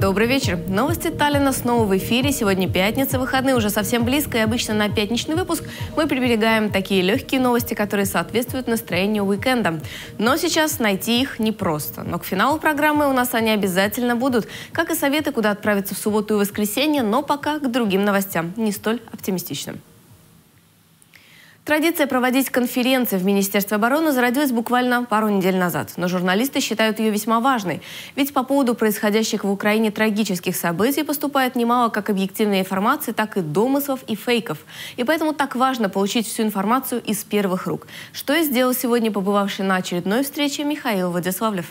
Добрый вечер. Новости Таллина снова в эфире. Сегодня пятница, выходные уже совсем близко, и обычно на пятничный выпуск мы приберегаем такие легкие новости, которые соответствуют настроению уикенда. Но сейчас найти их непросто. Но к финалу программы у нас они обязательно будут, как и советы, куда отправиться в субботу и воскресенье, но пока к другим новостям, не столь оптимистичным. Традиция проводить конференции в Министерстве обороны зародилась буквально пару недель назад. Но журналисты считают ее весьма важной. Ведь по поводу происходящих в Украине трагических событий поступает немало как объективной информации, так и домыслов и фейков. И поэтому так важно получить всю информацию из первых рук. Что и сделал сегодня побывавший на очередной встрече Михаил Владиславлев.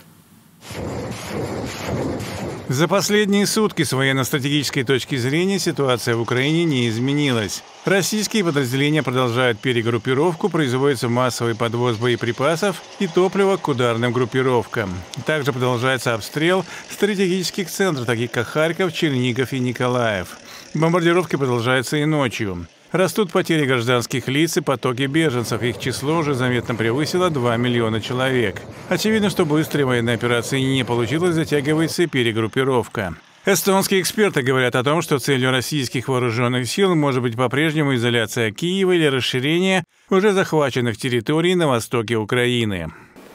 За последние сутки с военно-стратегической точки зрения ситуация в Украине не изменилась. Российские подразделения продолжают перегруппировку, производится массовый подвоз боеприпасов и топлива к ударным группировкам. Также продолжается обстрел стратегических центров, таких как Харьков, Чернигов и Николаев. Бомбардировки продолжаются и ночью. Растут потери гражданских лиц и потоки беженцев. Их число уже заметно превысило 2 миллиона человек. Очевидно, что быстрой военной операции не получилось, затягивается и перегруппировка. Эстонские эксперты говорят о том, что целью российских вооруженных сил может быть по-прежнему изоляция Киева или расширение уже захваченных территорий на востоке Украины.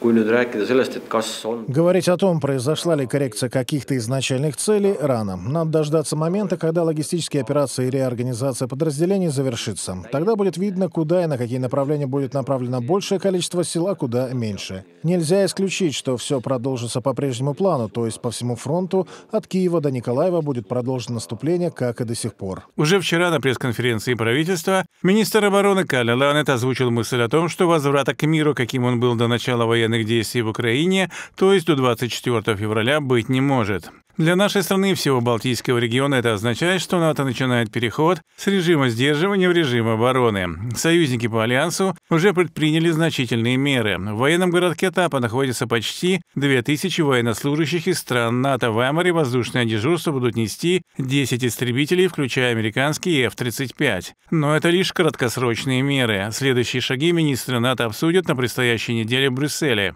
Говорить о том, произошла ли коррекция каких-то изначальных целей, рано. Надо дождаться момента, когда логистические операции и реорганизация подразделений завершится. Тогда будет видно, куда и на какие направления будет направлено большее количество сил, а куда меньше. Нельзя исключить, что все продолжится по прежнему плану, то есть по всему фронту от Киева до Николаева будет продолжено наступление, как и до сих пор. Уже вчера на пресс-конференции правительства министр обороны Калли Ланет озвучил мысль о том, что возврата к миру, каким он был до начала военных действий в Украине, то есть до 24 февраля, быть не может. Для нашей страны и всего Балтийского региона это означает, что НАТО начинает переход с режима сдерживания в режим обороны. Союзники по альянсу уже предприняли значительные меры. В военном городке Тапа находится почти 2000 военнослужащих из стран НАТО. В Амаре воздушное дежурство будут нести 10 истребителей, включая американские F-35. Но это лишь краткосрочные меры. Следующие шаги министры НАТО обсудят на предстоящей неделе в Брюсселе.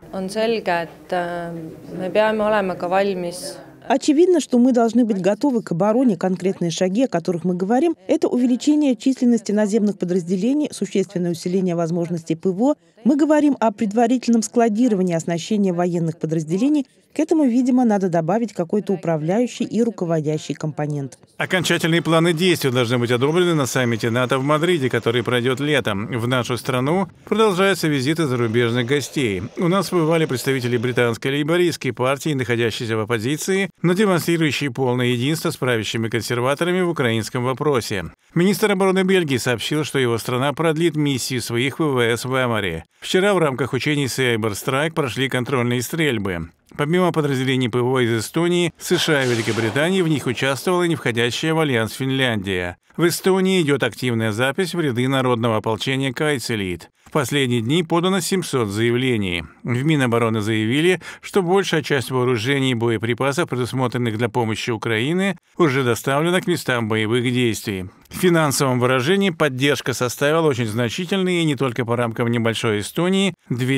Очевидно, что мы должны быть готовы к обороне. Конкретные шаги, о которых мы говорим, это увеличение численности наземных подразделений, существенное усиление возможностей ПВО. Мы говорим о предварительном складировании оснащения военных подразделений. К этому, видимо, надо добавить какой-то управляющий и руководящий компонент. Окончательные планы действий должны быть одобрены на саммите НАТО в Мадриде, который пройдет летом. В нашу страну продолжаются визиты зарубежных гостей. У нас побывали представители британской лейбористской партии, находящиеся в оппозиции, но демонстрирующие полное единство с правящими консерваторами в украинском вопросе. Министр обороны Бельгии сообщил, что его страна продлит миссию своих ВВС в Амаре. Вчера в рамках учений Cyber Strike прошли контрольные стрельбы. Помимо подразделений ПВО из Эстонии, США и Великобритании, в них участвовала и не входящая в альянс Финляндия. В Эстонии идет активная запись в ряды народного ополчения Кайцелит. В последние дни подано 700 заявлений. В Минобороны заявили, что большая часть вооружений и боеприпасов, предусмотренных для помощи Украине, уже доставлена к местам боевых действий. В финансовом выражении поддержка составила очень значительные, не только по рамкам небольшой Эстонии,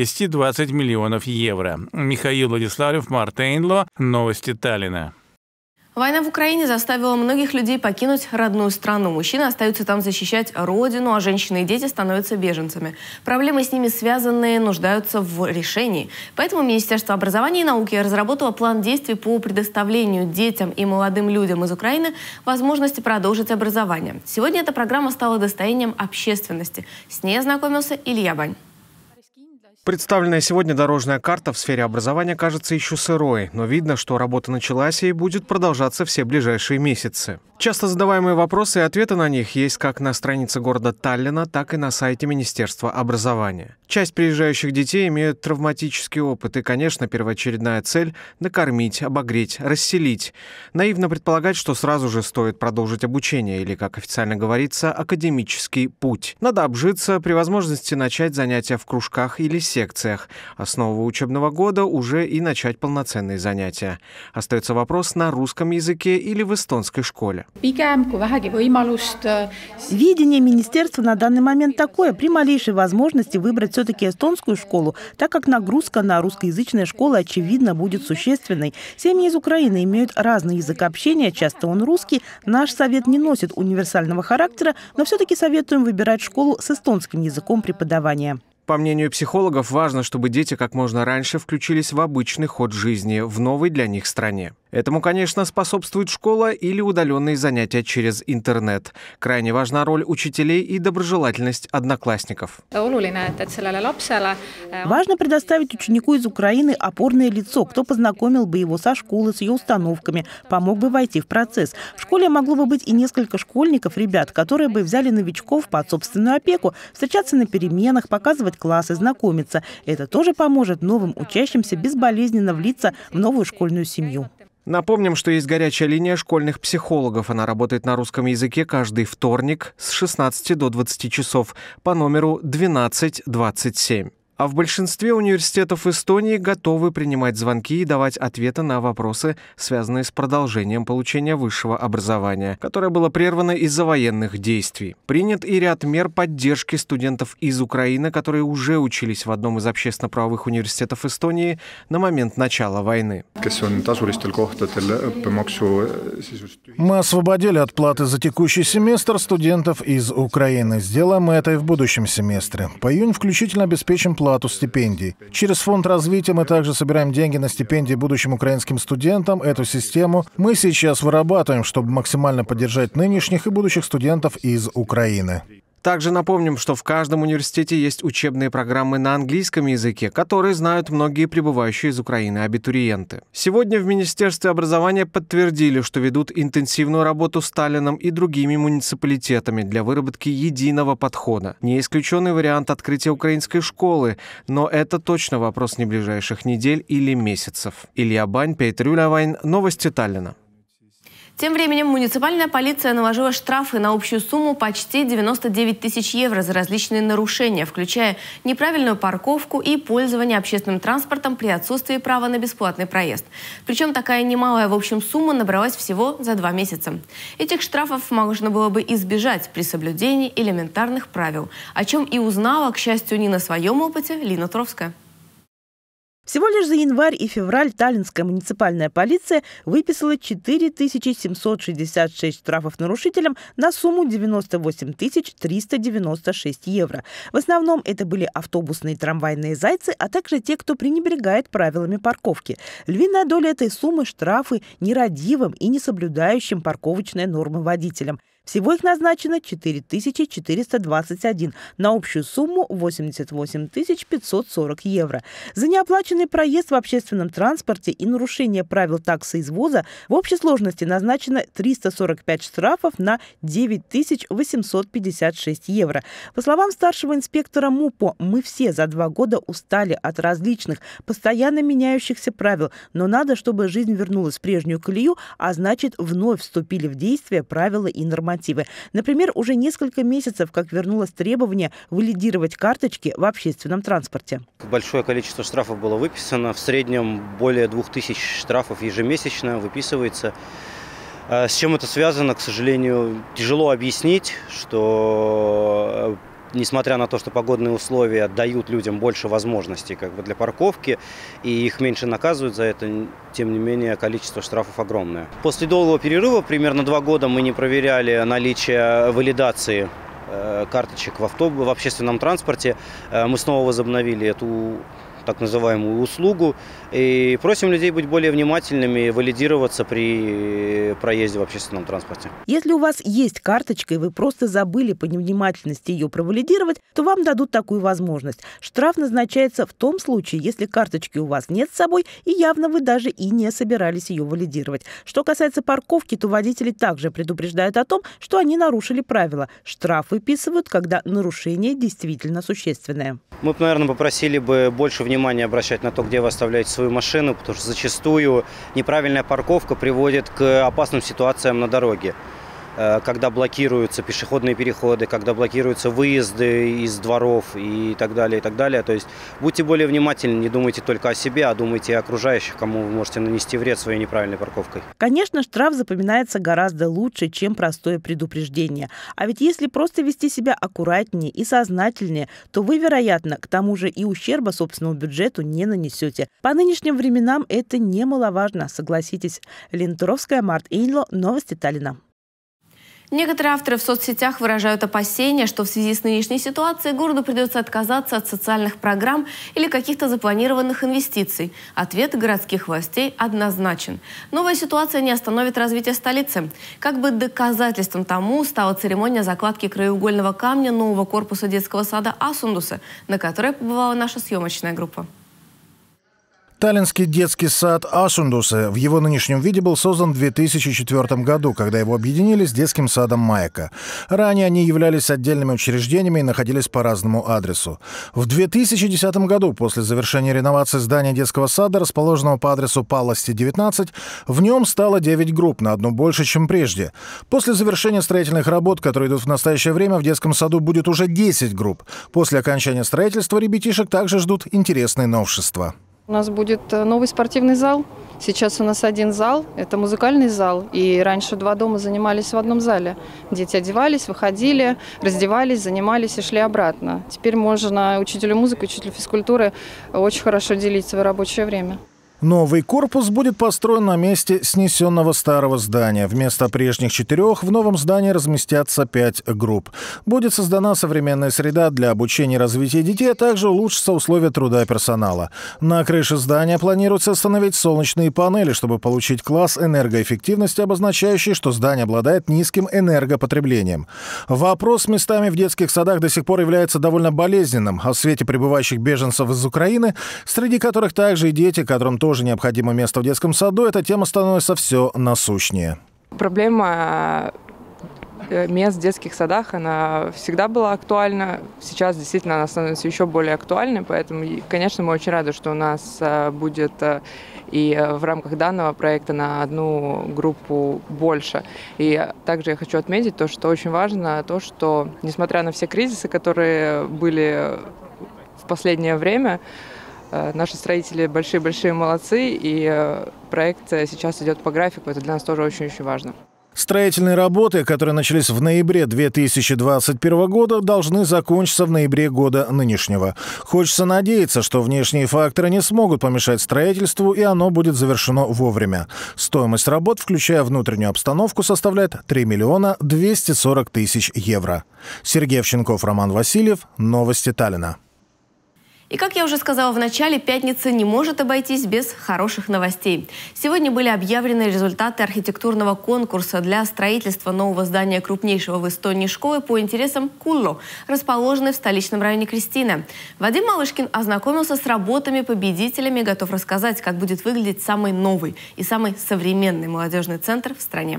220 миллионов евро. Михаил Владиславлев, Март Эйнло. Новости Таллина. Война в Украине заставила многих людей покинуть родную страну. Мужчины остаются там защищать родину, а женщины и дети становятся беженцами. Проблемы с ними связанные нуждаются в решении. Поэтому Министерство образования и науки разработало план действий по предоставлению детям и молодым людям из Украины возможности продолжить образование. Сегодня эта программа стала достоянием общественности. С ней ознакомился Илья Бань. Представленная сегодня дорожная карта в сфере образования кажется еще сырой, но видно, что работа началась и будет продолжаться все ближайшие месяцы. Часто задаваемые вопросы и ответы на них есть как на странице города Таллина, так и на сайте Министерства образования. Часть приезжающих детей имеют травматический опыт, и, конечно, первоочередная цель – накормить, обогреть, расселить. Наивно предполагать, что сразу же стоит продолжить обучение или, как официально говорится, академический путь. Надо обжиться, при возможности начать занятия в кружках или секциях, а с нового учебного года уже и начать полноценные занятия. Остается вопрос на русском языке или в эстонской школе. Видение министерства на данный момент такое: при малейшей возможности выбрать все-таки эстонскую школу, так как нагрузка на русскоязычные школы, очевидно, будет существенной. Семьи из Украины имеют разный язык общения, часто он русский. Наш совет не носит универсального характера, но все-таки советуем выбирать школу с эстонским языком преподавания. По мнению психологов, важно, чтобы дети как можно раньше включились в обычный ход жизни в новой для них стране. Этому, конечно, способствует школа или удаленные занятия через интернет. Крайне важна роль учителей и доброжелательность одноклассников. Важно предоставить ученику из Украины опорное лицо, кто познакомил бы его со школой, с ее установками, помог бы войти в процесс. В школе могло бы быть и несколько школьников, ребят, которые бы взяли новичков под собственную опеку, встречаться на переменах, показывать классы, знакомиться. Это тоже поможет новым учащимся безболезненно влиться в новую школьную семью. Напомним, что есть горячая линия школьных психологов. Она работает на русском языке каждый вторник с 16 до 20 часов по номеру 1227. А в большинстве университетов Эстонии готовы принимать звонки и давать ответы на вопросы, связанные с продолжением получения высшего образования, которое было прервано из-за военных действий. Принят и ряд мер поддержки студентов из Украины, которые уже учились в одном из общественно-правовых университетов Эстонии на момент начала войны. Мы освободили от платы за текущий семестр студентов из Украины. Сделаем мы это и в будущем семестре. По июнь включительно обеспечим плату стипендий. Через фонд развития мы также собираем деньги на стипендии будущим украинским студентам. Эту систему мы сейчас вырабатываем, чтобы максимально поддержать нынешних и будущих студентов из Украины. Также напомним, что в каждом университете есть учебные программы на английском языке, которые знают многие прибывающие из Украины абитуриенты. Сегодня в Министерстве образования подтвердили, что ведут интенсивную работу с Таллином и другими муниципалитетами для выработки единого подхода. Не исключенный вариант открытия украинской школы, но это точно вопрос не ближайших недель или месяцев. Илья Бань, Петр Юлявайн, новости Таллина. Тем временем муниципальная полиция наложила штрафы на общую сумму почти 99 тысяч евро за различные нарушения, включая неправильную парковку и пользование общественным транспортом при отсутствии права на бесплатный проезд. Причем такая немалая в общем сумма набралась всего за 2 месяца. Этих штрафов можно было бы избежать при соблюдении элементарных правил, о чем и узнала, к счастью, не на своем опыте, Лина Тровская. Всего лишь за январь и февраль таллинская муниципальная полиция выписала 4766 штрафов нарушителям на сумму 98 396 евро. В основном это были автобусные и трамвайные зайцы, а также те, кто пренебрегает правилами парковки. Львиная доля этой суммы – штрафы нерадивым и не соблюдающим парковочные нормы водителям. Всего их назначено 4421 на общую сумму 88 540 евро. За неоплаченный проезд в общественном транспорте и нарушение правил таксы извоза в общей сложности назначено 345 штрафов на 9856 евро. По словам старшего инспектора МУПО, мы все за 2 года устали от различных, постоянно меняющихся правил, но надо, чтобы жизнь вернулась в прежнюю колею, а значит, вновь вступили в действие правила и нормативы. Например, уже несколько месяцев, как вернулось требование валидировать карточки в общественном транспорте. Большое количество штрафов было выписано. В среднем более 2000 штрафов ежемесячно выписывается. С чем это связано, к сожалению, тяжело объяснить, что несмотря на то, что погодные условия дают людям больше возможностей для парковки, и их меньше наказывают за это, тем не менее количество штрафов огромное. После долгого перерыва, примерно 2 года, мы не проверяли наличие валидации карточек в общественном транспорте. Мы снова возобновили эту так называемую услугу и просим людей быть более внимательными и валидироваться при проезде в общественном транспорте. Если у вас есть карточка и вы просто забыли по невнимательности ее провалидировать, то вам дадут такую возможность. Штраф назначается в том случае, если карточки у вас нет с собой и явно вы даже и не собирались ее валидировать. Что касается парковки, то водители также предупреждают о том, что они нарушили правила. Штраф выписывают, когда нарушение действительно существенное. Мы, наверное, попросили бы больше внимания обращать на то, где вы оставляете свою машину, потому что зачастую неправильная парковка приводит к опасным ситуациям на дороге. когда блокируются пешеходные переходы, когда блокируются выезды из дворов и так далее, и так далее. То есть будьте более внимательны, не думайте только о себе, а думайте о окружающих, кому вы можете нанести вред своей неправильной парковкой. Конечно, штраф запоминается гораздо лучше, чем простое предупреждение. А ведь если просто вести себя аккуратнее и сознательнее, то вы, вероятно, к тому же и ущерба собственному бюджету не нанесете. По нынешним временам это немаловажно, согласитесь. Лена Туровская, Март Эйнло, Новости Таллина. Некоторые авторы в соцсетях выражают опасения, что в связи с нынешней ситуацией городу придется отказаться от социальных программ или каких-то запланированных инвестиций. Ответ городских властей однозначен. Новая ситуация не остановит развитие столицы. Как бы доказательством тому стала церемония закладки краеугольного камня нового корпуса детского сада Асундуса, на которой побывала наша съемочная группа. Таллинский детский сад Асундуса в его нынешнем виде был создан в 2004 году, когда его объединили с детским садом Майка. Ранее они являлись отдельными учреждениями и находились по разному адресу. В 2010 году, после завершения реновации здания детского сада, расположенного по адресу Палласти, 19, в нем стало 9 групп, на одну больше, чем прежде. После завершения строительных работ, которые идут в настоящее время, в детском саду будет уже 10 групп. После окончания строительства ребятишек также ждут интересные новшества. У нас будет новый спортивный зал. Сейчас у нас один зал, это музыкальный зал. И раньше 2 дома занимались в одном зале. Дети одевались, выходили, раздевались, занимались и шли обратно. Теперь можно учителю музыки, учителю физкультуры очень хорошо делить свое рабочее время. Новый корпус будет построен на месте снесенного старого здания. Вместо прежних 4 в новом здании разместятся 5 групп. Будет создана современная среда для обучения и развития детей, а также улучшатся условия труда персонала. На крыше здания планируется установить солнечные панели, чтобы получить класс энергоэффективности, обозначающий, что здание обладает низким энергопотреблением. Вопрос с местами в детских садах до сих пор является довольно болезненным. А в свете прибывающих беженцев из Украины, среди которых также и дети, которым тоже необходимо место в детском саду, эта тема становится все насущнее. Проблема мест в детских садах, она всегда была актуальна. Сейчас действительно она становится еще более актуальной, поэтому, конечно, мы очень рады, что у нас будет и в рамках данного проекта на одну группу больше. И также я хочу отметить то, что очень важно, то, что несмотря на все кризисы, которые были в последнее время, наши строители большие-большие молодцы, и проект сейчас идет по графику. Это для нас тоже очень-очень важно. Строительные работы, которые начались в ноябре 2021 года, должны закончиться в ноябре года нынешнего. Хочется надеяться, что внешние факторы не смогут помешать строительству, и оно будет завершено вовремя. Стоимость работ, включая внутреннюю обстановку, составляет 3 240 000 евро. Сергей Овчинков, Роман Васильев. Новости Таллина. И, как я уже сказала в начале, пятница не может обойтись без хороших новостей. Сегодня были объявлены результаты архитектурного конкурса для строительства нового здания крупнейшего в Эстонии школы по интересам Кулло, расположенной в столичном районе Кристина. Вадим Малышкин ознакомился с работами-победителями и готов рассказать, как будет выглядеть самый новый и самый современный молодежный центр в стране.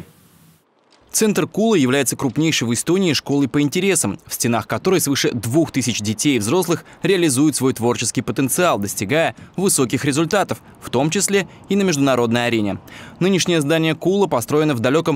Центр Кулла является крупнейшей в Эстонии школой по интересам, в стенах которой свыше 2000 детей и взрослых реализуют свой творческий потенциал, достигая высоких результатов, в том числе и на международной арене. Нынешнее здание Кулла построено в далеком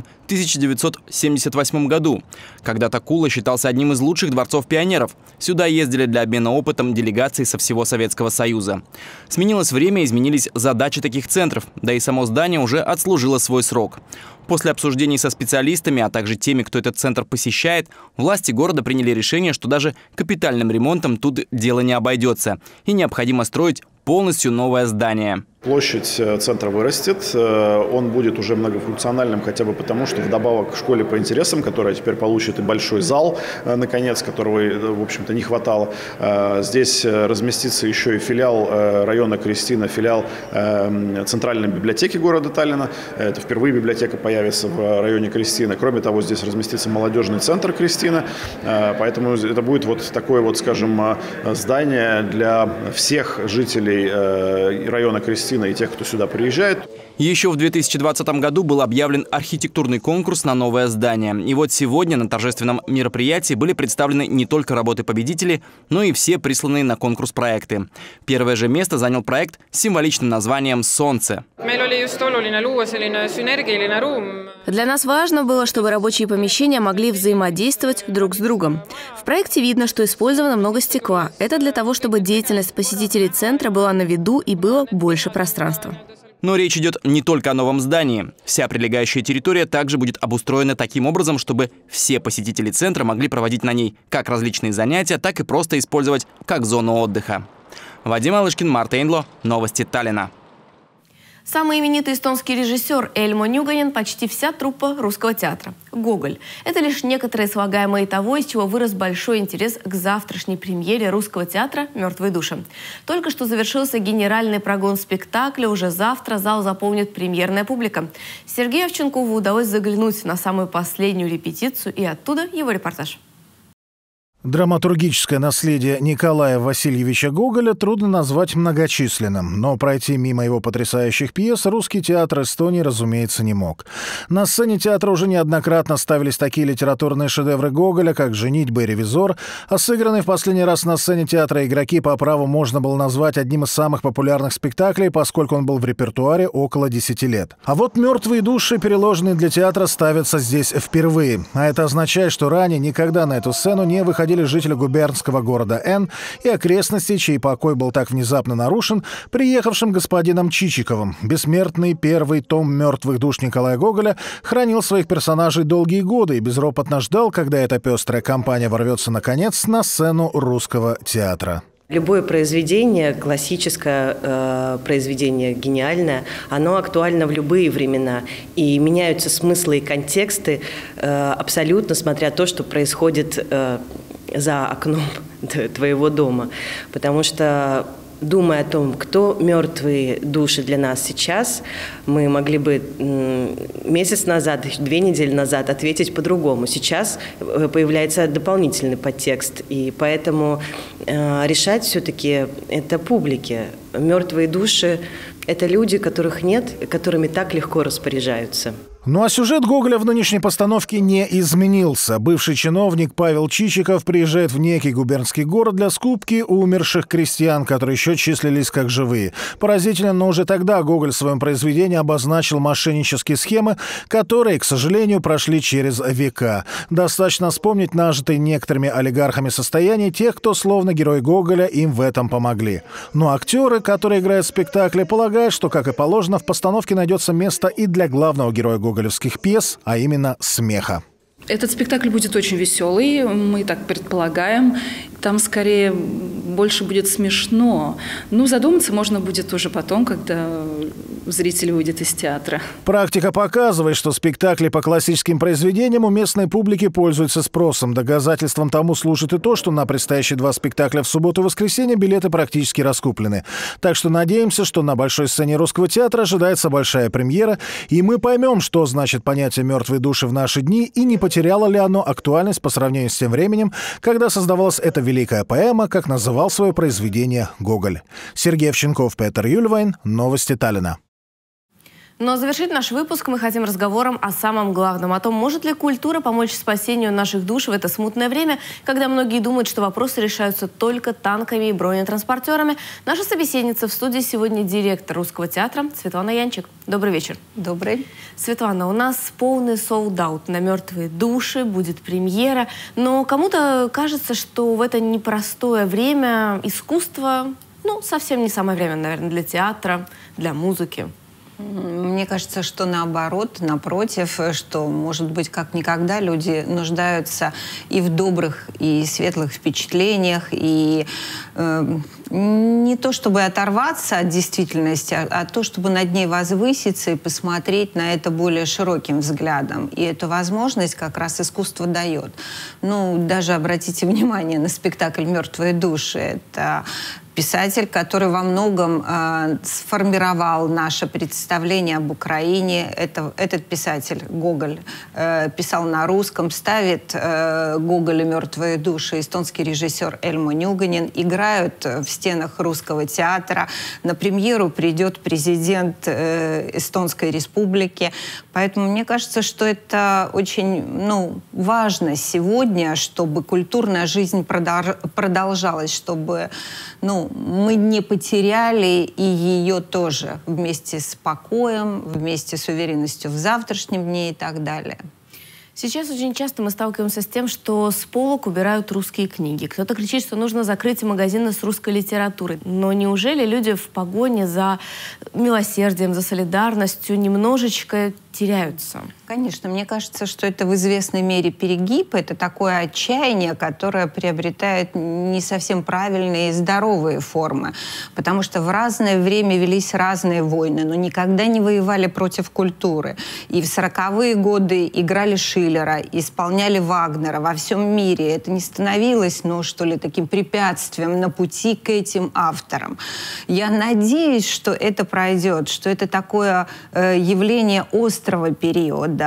1978 году. Когда-то Кулла считался одним из лучших дворцов пионеров. Сюда ездили для обмена опытом делегации со всего Советского Союза. Сменилось время, изменились задачи таких центров, да и само здание уже отслужило свой срок. После обсуждений со специалистами, а также теми, кто этот центр посещает, власти города приняли решение, что даже капитальным ремонтом тут дело не обойдется, и необходимо строить полностью новое здание. Площадь центра вырастет, он будет уже многофункциональным хотя бы потому, что вдобавок к школе по интересам, которая теперь получит и большой зал, наконец, которого, в общем-то, не хватало, здесь разместится еще и филиал района Кристина, филиал Центральной библиотеки города Таллина. Это впервые библиотека появится в районе Кристина. Кроме того, здесь разместится молодежный центр Кристина, поэтому это будет вот такое вот, скажем, здание для всех жителей района Кристина, картины и тех, кто сюда приезжает. Еще в 2020 году был объявлен архитектурный конкурс на новое здание. И вот сегодня на торжественном мероприятии были представлены не только работы победителей, но и все присланные на конкурс проекты. Первое же место занял проект с символичным названием «Солнце». Для нас важно было, чтобы рабочие помещения могли взаимодействовать друг с другом. В проекте видно, что использовано много стекла. Это для того, чтобы деятельность посетителей центра была на виду и было больше пространства. Но речь идет не только о новом здании. Вся прилегающая территория также будет обустроена таким образом, чтобы все посетители центра могли проводить на ней как различные занятия, так и просто использовать как зону отдыха. Вадим Алышкин, Марта Эндло. Новости Таллина. Самый именитый эстонский режиссер Эльмо Нюганин – почти вся труппа русского театра. Гоголь – это лишь некоторые слагаемые того, из чего вырос большой интерес к завтрашней премьере русского театра «Мертвые души». Только что завершился генеральный прогон спектакля. Уже завтра зал заполнит премьерная публика. Сергею Овчинкову удалось заглянуть на самую последнюю репетицию, и оттуда его репортаж. Драматургическое наследие Николая Васильевича Гоголя трудно назвать многочисленным, но пройти мимо его потрясающих пьес русский театр Эстонии, разумеется, не мог. На сцене театра уже неоднократно ставились такие литературные шедевры Гоголя, как «Женитьба и ревизор», а сыгранные в последний раз на сцене театра «Игроки» по праву можно было назвать одним из самых популярных спектаклей, поскольку он был в репертуаре около 10 лет. А вот «Мертвые души», переложенные для театра, ставятся здесь впервые. А это означает, что ранее никогда на эту сцену не выходили жители губернского города Н и окрестностей, чей покой был так внезапно нарушен приехавшим господином Чичиковым. Бессмертный первый том «Мертвых душ» Николая Гоголя хранил своих персонажей долгие годы и безропотно ждал, когда эта пестрая компания ворвется, наконец, на сцену русского театра. Любое произведение, классическое произведение, гениальное, оно актуально в любые времена. И меняются смыслы и контексты абсолютно, смотря то, что происходит за окном твоего дома. Потому что, думая о том, кто мертвые души для нас сейчас, мы могли бы месяц назад, 2 недели назад ответить по-другому. Сейчас появляется дополнительный подтекст, и поэтому решать все-таки это публике. Мертвые души – это люди, которых нет, которыми так легко распоряжаются. Ну а сюжет Гоголя в нынешней постановке не изменился. Бывший чиновник Павел Чичиков приезжает в некий губернский город для скупки умерших крестьян, которые еще числились как живые. Поразительно, но уже тогда Гоголь в своем произведении обозначил мошеннические схемы, которые, к сожалению, прошли через века. Достаточно вспомнить нажитые некоторыми олигархами состояние тех, кто, словно герой Гоголя, им в этом помогли. Но актеры, которые играют в спектакле, полагают, что, как и положено, в постановке найдется место и для главного героя гоголевских пьес, а именно смеха. Этот спектакль будет очень веселый, мы так предполагаем. Там скорее больше будет смешно. Ну, задуматься можно будет уже потом, когда зритель выйдет из театра. Практика показывает, что спектакли по классическим произведениям у местной публики пользуются спросом. Доказательством тому служит и то, что на предстоящие 2 спектакля в субботу и воскресенье билеты практически раскуплены. Так что надеемся, что на большой сцене русского театра ожидается большая премьера, и мы поймем, что значит понятие «мертвые души» в наши дни, и не потеряло ли оно актуальность по сравнению с тем временем, когда создавалась эта великая поэма, как называл свое произведение Гоголь. Сергей Овчинков, Петр Юльвайн. Новости Таллина. Но завершить наш выпуск мы хотим разговором о самом главном, о том, может ли культура помочь спасению наших душ в это смутное время, когда многие думают, что вопросы решаются только танками и бронетранспортерами. Наша собеседница в студии сегодня директор Русского театра Светлана Янчик. Добрый вечер. Добрый. Светлана, у нас полный солд-аут на «Мертвые души», будет премьера, но кому-то кажется, что в это непростое время искусство, совсем не самое время, наверное, для театра, для музыки. Мне кажется, что наоборот, напротив, что, может быть, как никогда люди нуждаются и в добрых, и светлых впечатлениях, и не то чтобы оторваться от действительности, а то, чтобы над ней возвыситься и посмотреть на это более широким взглядом. И эту возможность как раз искусство дает. Даже обратите внимание на спектакль «Мертвые души». Это писатель, который во многом сформировал наше представление об Украине. Этот писатель, Гоголь, писал на русском, ставит Гоголя «Мертвые души». Эстонский режиссер Эльмо Нюганин играют в стенах Русского театра. На премьеру придет президент Эстонской республики. Поэтому мне кажется, что это очень важно сегодня, чтобы культурная жизнь продолжалась, чтобы мы не потеряли и ее тоже вместе с покоем, вместе с уверенностью в завтрашнем дне и так далее. Сейчас очень часто мы сталкиваемся с тем, что с полок убирают русские книги. Кто-то кричит, что нужно закрыть магазины с русской литературой. Но неужели люди в погоне за милосердием, за солидарностью немножечко теряются? Конечно, мне кажется, что это в известной мере перегиб, это такое отчаяние, которое приобретает не совсем правильные и здоровые формы. Потому что в разное время велись разные войны, но никогда не воевали против культуры. И в 40-е годы играли Шиллера, исполняли Вагнера во всем мире. Это не становилось, таким препятствием на пути к этим авторам. Я надеюсь, что это пройдет, что это такое явление острого периода.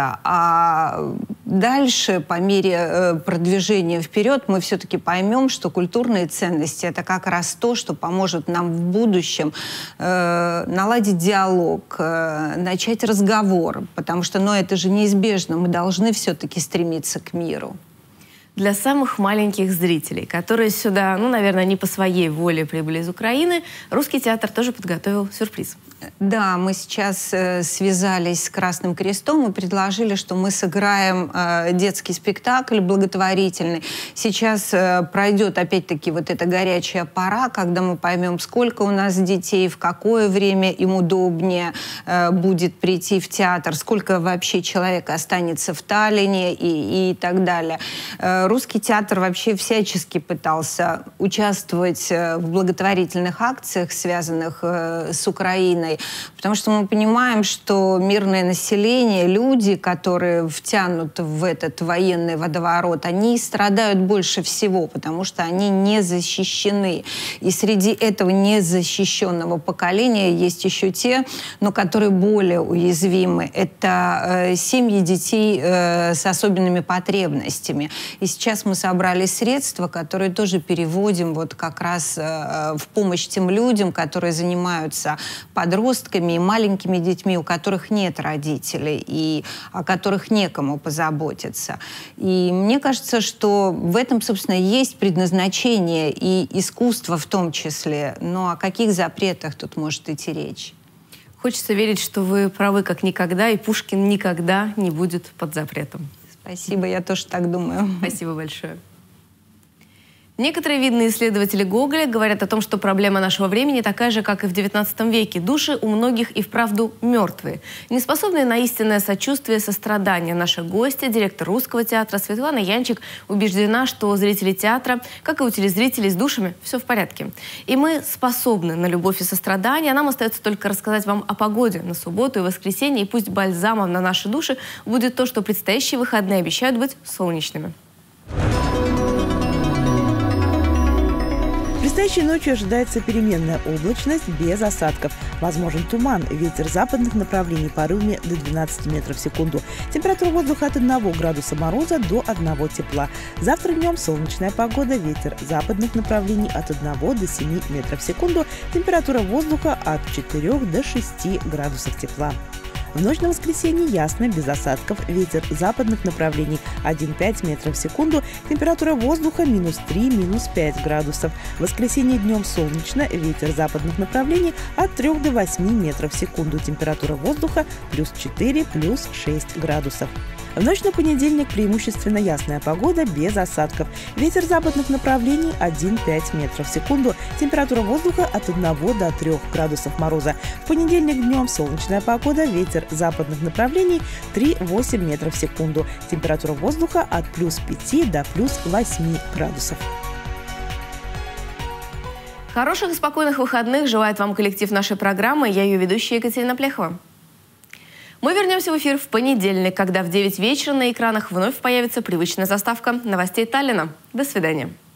А дальше, по мере продвижения вперед, мы все-таки поймем, что культурные ценности – это как раз то, что поможет нам в будущем наладить диалог, начать разговор, потому что это же неизбежно, мы должны все-таки стремиться к миру. Для самых маленьких зрителей, которые сюда, наверное, не по своей воле прибыли из Украины, Русский театр тоже подготовил сюрприз. Да, мы сейчас связались с Красным Крестом и предложили, что мы сыграем детский спектакль благотворительный. Сейчас пройдет опять-таки эта горячая пора, когда мы поймем, сколько у нас детей, в какое время им удобнее будет прийти в театр, сколько вообще человек останется в Таллине и так далее. Русский театр вообще всячески пытался участвовать в благотворительных акциях, связанных с Украиной, потому что мы понимаем, что мирное население, люди, которые втянуты в этот военный водоворот, они страдают больше всего, потому что они не защищены. И среди этого незащищенного поколения есть еще те, которые более уязвимы. Это семьи детей с особенными потребностями. И сейчас мы собрали средства, которые тоже переводим как раз в помощь тем людям, которые занимаются подростками и маленькими детьми, у которых нет родителей и о которых некому позаботиться. И мне кажется, что в этом, собственно, есть предназначение и искусство в том числе. Но о каких запретах тут может идти речь? Хочется верить, что вы правы как никогда, и Пушкин никогда не будет под запретом. Спасибо, я тоже так думаю. Спасибо большое. Некоторые видные исследователи Гоголя говорят о том, что проблема нашего времени такая же, как и в XIX веке. Души у многих и вправду мертвые, не способные на истинное сочувствие и сострадание. Наша гостья, директор Русского театра Светлана Янчик, убеждена, что у зрителей театра, как и у телезрителей с душами, все в порядке. И мы способны на любовь и сострадание. Нам остается только рассказать вам о погоде на субботу и воскресенье. И пусть бальзамом на наши души будет то, что предстоящие выходные обещают быть солнечными. Предстоящей ночью ожидается переменная облачность без осадков. Возможен туман, ветер западных направлений порывами до 12 метров в секунду. Температура воздуха от 1 градуса мороза до 1 тепла. Завтра днем солнечная погода, ветер западных направлений от 1 до 7 метров в секунду. Температура воздуха от 4 до 6 градусов тепла. В ночь на воскресенье ясно, без осадков, ветер западных направлений 1,5 метров в секунду, температура воздуха -3, -5 градусов. В воскресенье днем солнечно, ветер западных направлений от 3 до 8 метров в секунду, температура воздуха +4, +6 градусов. В ночь на понедельник преимущественно ясная погода, без осадков. Ветер западных направлений 1,5 метров в секунду. Температура воздуха от 1 до 3 градусов мороза. В понедельник днем солнечная погода, ветер западных направлений 3,8 метров в секунду. Температура воздуха от +5 до +8 градусов. Хороших и спокойных выходных желает вам коллектив нашей программы. Я ее ведущая Екатерина Плехова. Мы вернемся в эфир в понедельник, когда в 9 вечера на экранах вновь появится привычная заставка новостей Таллина. До свидания.